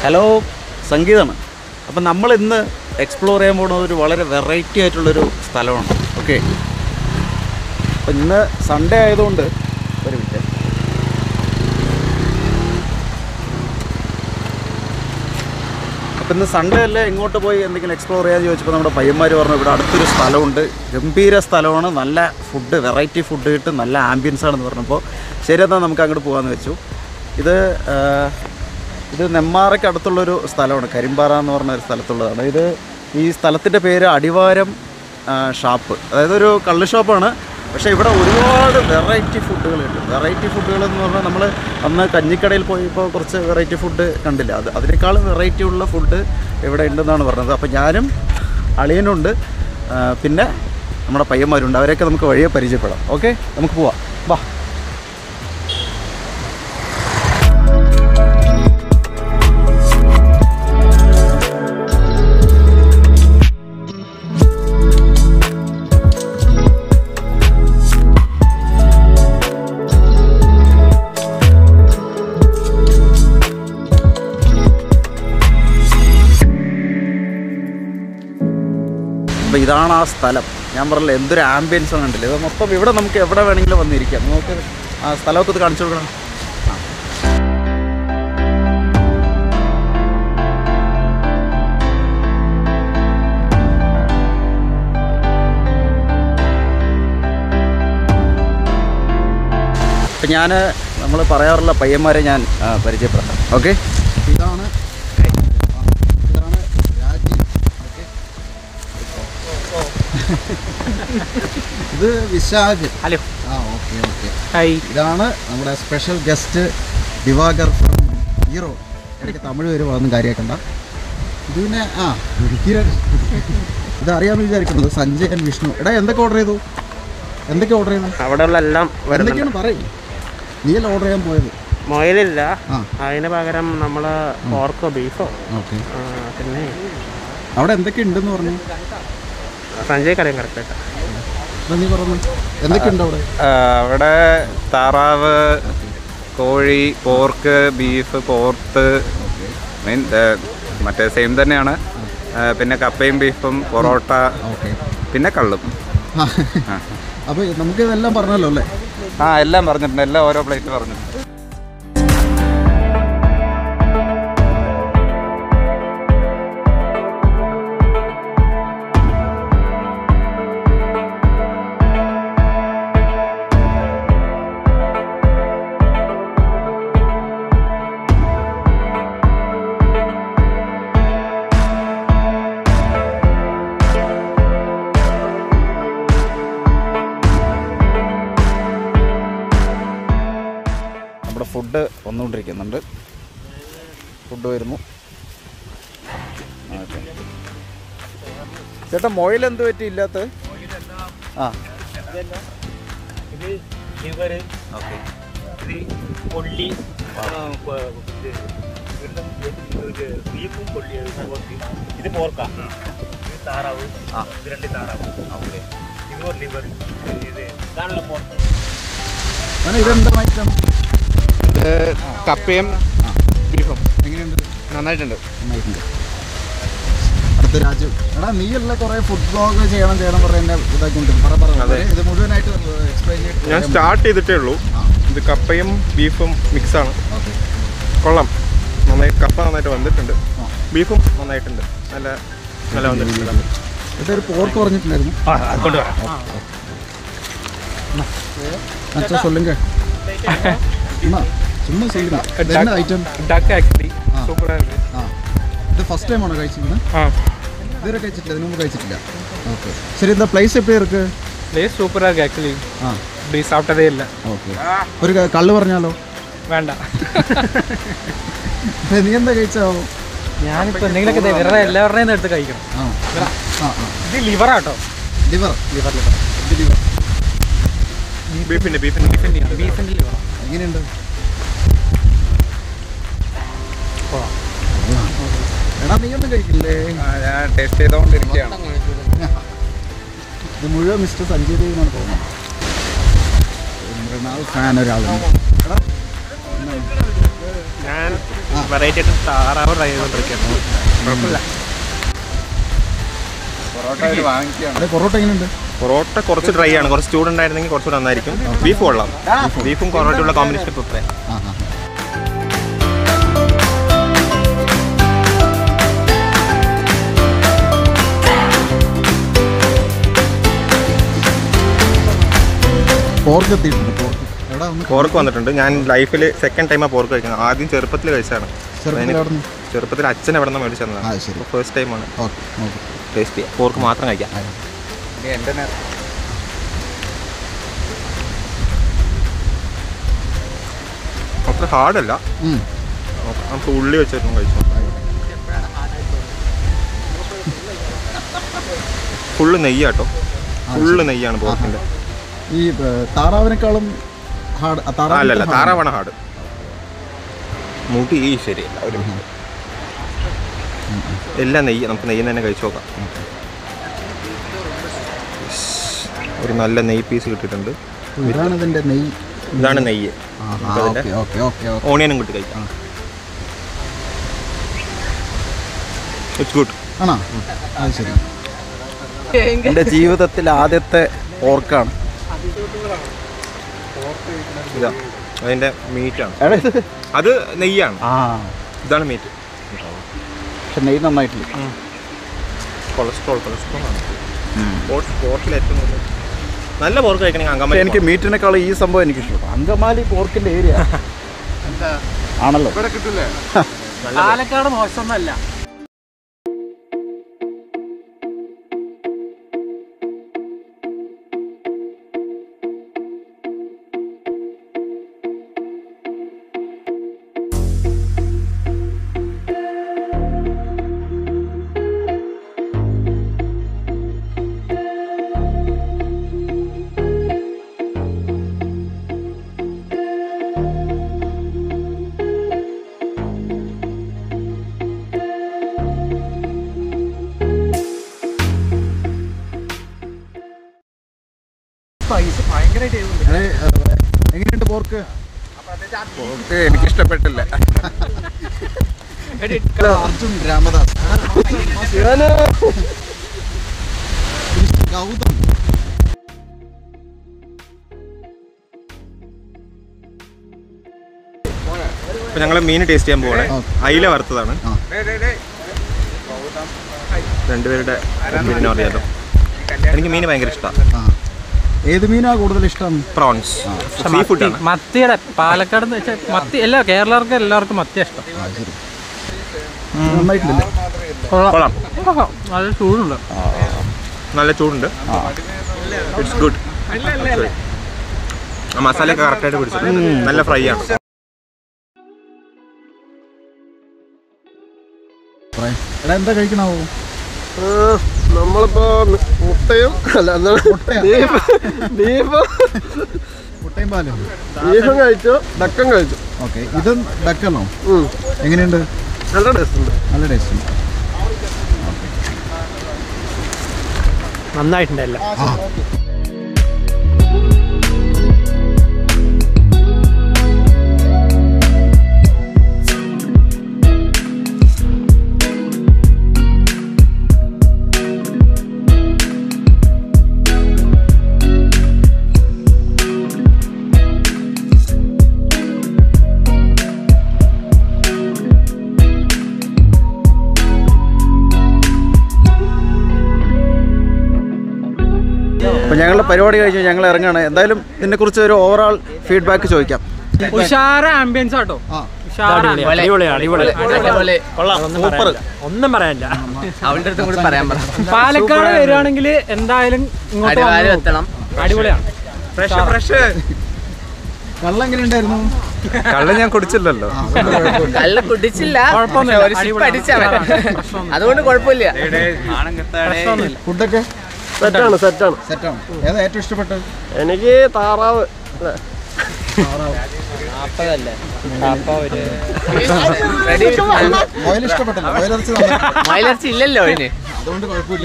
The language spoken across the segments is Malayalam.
ഹലോ, സംഗീതമാണ്. അപ്പം നമ്മളിന്ന് എക്സ്പ്ലോർ ചെയ്യാൻ പോകുന്നത് ഒരു വളരെ വെറൈറ്റി ആയിട്ടുള്ളൊരു സ്ഥലമാണ്. ഓക്കെ, അപ്പം ഇന്ന് സൺഡേ ആയതുകൊണ്ട് ഒരു മിനിറ്റ്. അപ്പം ഇന്ന് സൺഡേ അല്ലേ, ഇങ്ങോട്ട് പോയി എന്തെങ്കിലും എക്സ്പ്ലോർ ചെയ്യാൻ ചോദിച്ചപ്പോൾ നമ്മുടെ പയ്യന്മാർ പറഞ്ഞു ഇവിടെ അടുത്തൊരു സ്ഥലമുണ്ട്, ഗംഭീര സ്ഥലമാണ്, നല്ല ഫുഡ്, വെറൈറ്റി ഫുഡ് കിട്ടും, നല്ല ആംബിയൻസ് ആണെന്ന് പറഞ്ഞപ്പോൾ ശരി എന്നാൽ നമുക്ക് അങ്ങോട്ട് പോകാമെന്ന് വെച്ചു. ഇത് നെന്മാറയ്ക്ക് അടുത്തുള്ളൊരു സ്ഥലമാണ്, കരിമ്പാറ എന്ന് പറഞ്ഞ ഒരു സ്ഥലത്തുള്ളതാണ്. ഈ സ്ഥലത്തിൻ്റെ പേര് അടിവാരം ഷാപ്പ്, അതായത് ഒരു കള്ള് ഷോപ്പാണ്. പക്ഷേ ഇവിടെ ഒരുപാട് വെറൈറ്റി ഫുഡുകൾ കിട്ടും. വെറൈറ്റി ഫുഡുകൾ എന്ന് പറഞ്ഞാൽ നമ്മൾ അന്ന് കഞ്ഞിക്കടയിൽ പോയപ്പോൾ കുറച്ച് വെറൈറ്റി ഫുഡ് കണ്ടില്ല, അതിനേക്കാളും വെറൈറ്റി ഉള്ള ഫുഡ് ഇവിടെ ഉണ്ടെന്നാണ് പറഞ്ഞത്. അപ്പോൾ ഞാനും അളിയനുണ്ട്, പിന്നെ നമ്മുടെ പയ്യന്മാരുണ്ട്, അവരെയൊക്കെ നമുക്ക് വഴിയെ പരിചയപ്പെടാം. ഓക്കെ, നമുക്ക് പോവാം, വാ. അപ്പോൾ ഇതാണ് ആ സ്ഥലം. ഞാൻ പറഞ്ഞില്ല എന്തൊരു ആംബിയൻസ് കണ്ടില്ല. ഇത് മൊത്തം ഇവിടെ നമുക്ക് എവിടെ വേണമെങ്കിലും വന്നിരിക്കാം. നമുക്ക് ആ സ്ഥലമൊക്കെ ഇത് കാണിച്ചു കൊടുക്കണം. അപ്പം നമ്മൾ പറയാറുള്ള പയ്യന്മാരെ ഞാൻ പരിചയപ്പെടാം. ഓക്കെ, ഇതാണ് ഇത് Vishakh. Hello. Okay okay, hi. ഇതാണ് നമ്മുടെ special guest Diwakar from Erode. എനിക്ക് തമിഴ് പേര് വന്നും കാര്യമാക്കണ്ട. ഇത് പിന്നെ ഇതറിയാമെന്ന് വിചാരിക്കുന്നത് സഞ്ജയൻ, വിഷ്ണു. എടാ, എന്തൊക്കെ ഓർഡർ ചെയ്തു? അവിടെയുള്ള എല്ലാം എന്തൊക്കെയാണ് പറയും? നീയല്ല ഓർഡർ ചെയ്യാൻ പോയത്? മൊയിലില്ല, അതിന് പകരം നമ്മൾ പോർക്കോ ബീഫോ. ഓക്കെ, പിന്നെ അവിടെ എന്തൊക്കെ ഉണ്ടെന്ന് പറഞ്ഞു? സഞ്ജയ് കറിയും കറക്റ്റായിട്ട്. നീ പറഞ്ഞു എന്തൊക്കെയുണ്ട് അവിടെ? അവിടെ താറാവ്, കോഴി, പോർക്ക്, ബീഫ്, പോർക്ക്, മീൻ മറ്റേ സെയിം തന്നെയാണ്. പിന്നെ കപ്പയും ബീഫും, പൊറോട്ട, പിന്നെ കള്ളും. അപ്പോൾ നമുക്ക് ഇതെല്ലാം പറഞ്ഞല്ലോ അല്ലേ? എല്ലാം പറഞ്ഞിട്ടുണ്ട്, എല്ലാം ഓരോ പ്ലേറ്റ് പറഞ്ഞിട്ടുണ്ട്. ഫുഡ് വന്നുകൊണ്ടിരിക്കുന്നുണ്ട്, ഫുഡ് വരുന്നു. ചേട്ടാ, മൊയിൽ എന്ത് പറ്റി ഇല്ലാത്ത? ഇത് ലിവർ, ഓക്കെ, കൊള്ളി, ബീഫും കൊള്ളി, ഇത് പോർക്കാ, ഇത് താറാവ്, ഇത് രണ്ട് താറാവ്, ഓക്കെ, ഇത് ഒരു ലിവർ, ഇതാണല്ലോ പോർക്ക്. ഇതെന്താ ഐറ്റം? കപ്പയും ബീഫും. എങ്ങനെയുണ്ട്? നന്നായിട്ടുണ്ട്. അടുത്ത രാജു. എടാ, നീയല്ല കുറേ ഫുഡ് ബ്ലോഗ് ചെയ്യണം പറഞ്ഞ ഇതാക്കിട്ടുണ്ട്. ഇത് മുഴുവനായിട്ട് എക്സ്പ്ലെയിൻ ചെയ്തിട്ട്. ഞാൻ സ്റ്റാർട്ട് ചെയ്തിട്ടേ ഉള്ളൂ. ഇത് കപ്പയും ബീഫും മിക്സാണ്. കൊള്ളാം, നന്നായി. കപ്പ നന്നായിട്ട് വന്നിട്ടുണ്ട്, ബീഫും നന്നായിട്ടുണ്ട്, നല്ല വന്നിട്ടുണ്ട്. ഇതൊരു പോർക്ക് പറഞ്ഞിട്ടുണ്ടായിരുന്നു. சொல்லுங்க. ചുമ്മാ ചെയ്യുന്ന ഐറ്റം സൂപ്പർ. ഇത് ഫസ്റ്റ് ടൈമാണോ കഴിച്ചിരുന്നത്? ഇതുവരെ കഴിച്ചിട്ടില്ല, ഇതിനു മുമ്പ് കഴിച്ചിട്ടില്ല. ഓക്കെ, ശരി. இந்த പ്ലേസ് எப்படி இருக்கு? പ്ലേസ് സൂപ്പർ ആക്കി ആക്ച്വലി. இப்படி சாப்பிட்டதே இல்லை. ഓക്കെ, ഒരു കള്ള് പറഞ്ഞാലോ? വേണ്ട. നീ എന്താ കഴിച്ചോ? ഞാനിപ്പോൾ എന്തെങ്കിലുമൊക്കെ വേറെ എല്ലാവരുടെയും എടുത്ത് കഴിക്കണം. ഇത് ലിവറാട്ടോ. ലിവർ. ബീഫിൻ്റെ ലിവർ. എങ്ങനെയുണ്ട്? എടാ, നീ ഒന്നും കഴിക്കില്ലേ? ഞാൻ ടേസ്റ്റ് ചെയ്തുകൊണ്ടിരിക്കുകയാണ്. ഇത് മുഴുവൻ മിസ്റ്റർ സഞ്ജയ് ദേവിനാണ് തോന്നുന്നത്. മൃണാൾ ഫാൻ ഒരാളുണ്ട്. ഞാൻ വെറൈറ്റി ആയിട്ട് താറാവ് ട്രൈ ചെയ്തുകൊണ്ടിരിക്കുകയാണ്. കുഴപ്പമില്ല. പൊറോട്ട എങ്ങനെയുണ്ട്? പൊറോട്ട കുറച്ച് ഡ്രൈ ആണ്, കുറച്ച് ചൂടുണ്ടായിരുന്നെങ്കിൽ കുറച്ചുകൂടെ നന്നായിരിക്കും. ബീഫ് കൊള്ളാം. ബീഫും പൊറോട്ടയുള്ള കോമ്പിനേഷൻ പ്രിപ്പയർ. പോർക്ക് വന്നിട്ടുണ്ട്. ഞാൻ ലൈഫിൽ സെക്കൻഡ് ടൈമാണ് പോർക്ക് കഴിക്കുന്നത്. ആദ്യം ചെറുപ്പത്തിൽ കഴിച്ചതാണ്. ചെറുപ്പത്തിൽ അച്ഛൻ എവിടെ നിന്ന് മേടിച്ചതാണ്. ഫസ്റ്റ് ടൈമാണ് ടേസ്റ്റ് ചെയ്യാം. പോർക്ക് മാത്രം കഴിക്കാം. അത്ര ഹാർഡല്ല. നമുക്ക് ഉള്ളി വെച്ചിട്ടും കഴിച്ചു. ഫുള്ള് നെയ്യാട്ടോ. ഫുള്ള് നെയ്യാണ് പോർക്കിൻ്റെ. ഈ താറാവിനേക്കാളും ഹാർഡ്? അല്ലല്ല, താറാവാണ് ഹാർഡ്. മുടി ശരിയല്ല. ഒരു എല്ലാം നെയ്യ്. നമുക്ക് നെയ്യിൽ തന്നെ കഴിച്ചു നോക്കാം. ഒരു നല്ല നെയ്യ് പീസ് കിട്ടിയിട്ടുണ്ട്. ഇതാണ് നെയ്യ്. ഓണിയനും കൂട്ടി കഴിക്കാം. It's good. ആണോ? അത് ശരി. എൻ്റെ ജീവിതത്തിൽ ആദ്യത്തെ പോർക്കാണ്. ഇതാ അതിൻ്റെ മീറ്റാണ്. അത് നെയ്യാണ്. ഇതാണ് മീറ്റ്. പക്ഷെ നെയ്യ് നന്നായിട്ടില്ല. കൊളസ്ട്രോൾ ആണ്. പോർക്കിൽ ഏറ്റവും നല്ല പോർക്ക് കഴിക്കണമെങ്കിൽ അങ്കമാലി. എനിക്ക് മീറ്റിനേക്കാളും ഈ സംഭവം എനിക്ക് ഇഷ്ടപ്പെട്ടു. അങ്കമാലി പോർക്കിൻ്റെ ഏരിയ ആണല്ലോ. പാലക്കാട് മോശമൊന്നുമല്ല. എങ്ങനെയുണ്ട് പോർക്ക്? പോർക്ക് എനിക്കിഷ്ടപ്പെട്ടില്ല. അർജുൻ രാമദാസ്, ഗൗതം. ഇപ്പം ഞങ്ങൾ മീൻ ടേസ്റ്റ് ചെയ്യാൻ പോവാണ്. അയില വറുത്തതാണ്. രണ്ടുപേരുടെ മീനിനെ അറിയാലോ. എനിക്ക് മീൻ ഭയങ്കര ഇഷ്ടമാണ്. ഏത് മീനാണ് കൂടുതൽ ഇഷ്ടം? പ്രോൺസ്. സീ ഫുഡാണ്. മത്തിയുടെ പാലക്കാട് എന്ന് വെച്ചാൽ മത്തി എല്ലാ കേരളക്കാർക്ക് എല്ലാവർക്കും മത്തിയ ഇഷ്ടം. നന്നായിട്ടില്ലേ? കൊള്ളാം. നല്ല ചൂടുണ്ട്. നല്ല ചൂടുണ്ട്. It's good. ആ മസാലയൊക്കെ കറക്റ്റായിട്ട് പിടിച്ചിട്ടുണ്ട്. നല്ല ഫ്രൈ ആണ്. എടാ എന്താ കഴിക്കണാവോ? നമ്മളിപ്പോ മുട്ടയും ബീഫും കഴിച്ചു, ഡക്കും കഴിച്ചു. ഓക്കെ, ഇതും ഡക്കാണോ? എങ്ങനെയുണ്ട്? നല്ല ടേസ്റ്റ് ഉണ്ട്. നല്ല ടേസ്റ്റ് ഉണ്ട്. നന്നായിട്ടുണ്ടല്ലോ. അപ്പോൾ ഞങ്ങളുടെ പരിപാടി കഴിഞ്ഞ് ഞങ്ങൾ ഇറങ്ങുകയാണ്. എന്തായാലും ഇതിനെക്കുറിച്ച് ഒരു ഓവറോൾ ഫീഡ്ബാക്ക് ചോദിക്കാം. ഉഷാറ് ആംബിയൻസ് ആട്ടോ. ഒന്നും പറയാനില്ല. പാലക്കാട് വരികയാണെങ്കിൽ എന്തായാലും ഇങ്ങോട്ട് എത്തണം. അടിപൊളിയാണ്. കള്ളം എങ്ങനെ ഉണ്ടായിരുന്നു? കള്ള് ഞാൻ കുടിച്ചില്ലല്ലോ. കള്ള് കുടിച്ചില്ല, അതുകൊണ്ട് കുഴപ്പമില്ല. ഫുഡൊക്കെ സെറ്റാണ്. സെറ്റാണ്. ഏതാ ഏറ്റവും ഇഷ്ടപ്പെട്ടത്? എനിക്ക് താറാവ്. ഓയിൽ ഇഷ്ടപ്പെട്ടല്ലോ? മയിലിറച്ചി ഇല്ലല്ലോ അതിന്, അതുകൊണ്ട് കുഴപ്പമില്ല.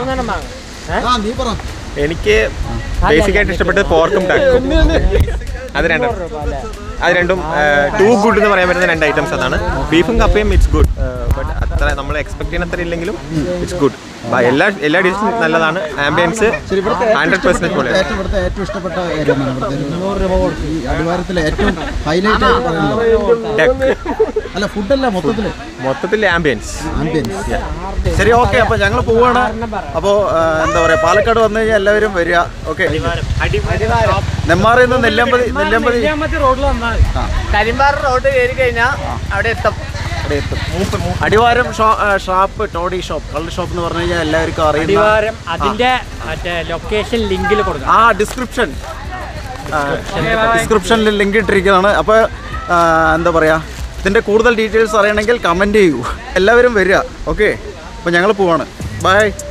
നീ പറ. എനിക്ക് ബേസിക്കായിട്ട് ഇഷ്ടപ്പെട്ടത് പോർക്കും ഡക്കും. അത് രണ്ടും ടു ഗുഡ് എന്ന് പറയാൻ പറ്റുന്ന 2 ഐറ്റംസ് അതാണ്. ബീഫും കപ്പയും ഇറ്റ്സ് ഗുഡ്, ബട്ട് അത്ര നമ്മൾ എക്സ്പെക്ട് ചെയ്യുന്ന അത്ര ഇല്ലെങ്കിലും ഇറ്റ്സ് ഗുഡ്. എല്ലാ ഡിഷും നല്ലതാണ്. ആംബിയൻസ് 100% പോലെ. ഇവിടുത്തെ ഏറ്റവും ഇഷ്ടപ്പെട്ട അടിവാരത്തിലെ ഏറ്റവും ഹൈലൈറ്റ് ആയിട്ട് പറയുന്നത് അല്ല ഫുഡല്ല, മൊത്തത്തിൽ ആംബിയൻസ്. ശരി, ഓക്കെ. അപ്പോൾ ഞങ്ങൾ പോവാണ്. അപ്പോൾ എന്താ പറയുക, പാലക്കാട് വന്നു കഴിഞ്ഞാൽ എല്ലാവരും വരിക. ഓക്കെ, നെന്മാറയിൽ നിന്ന് നെല്ലിയാമ്പതി റോഡിൽ വന്നാൽ കരിമ്പാറ റോഡ് കയറി കഴിഞ്ഞാൽ അവിടെ എത്തും. അടിവാരം ഷാപ്പ്, ടോഡി ഷോപ്പ്, കള്ള് ഷോപ്പ് എന്ന് പറഞ്ഞു കഴിഞ്ഞാൽ എല്ലാവർക്കും അറിയാം. അടിവാരം അതിന്റെ മറ്റേ ലൊക്കേഷൻ ലിങ്കിൽ കൊടുക്കാം. ഡിസ്ക്രിപ്ഷനിൽ ലിങ്ക് ഇട്ടിരിക്കുന്നതാണ്. അപ്പോൾ എന്താ പറയുക, ഇതിൻ്റെ കൂടുതൽ ഡീറ്റെയിൽസ് അറിയണമെങ്കിൽ കമൻറ്റ് ചെയ്യൂ. എല്ലാവരും വരിക. ഓക്കെ, അപ്പോൾ ഞങ്ങൾ പോവാണ്. ബൈ.